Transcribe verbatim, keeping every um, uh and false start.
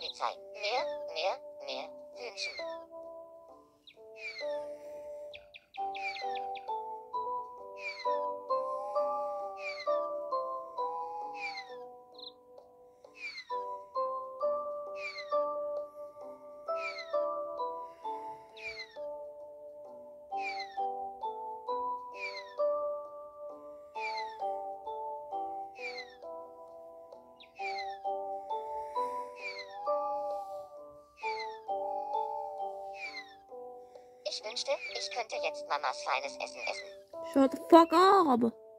Polizei. Mehr, mehr, mehr wünschen. Ich wünschte, ich könnte jetzt Mamas feines Essen essen. Shut the fuck up.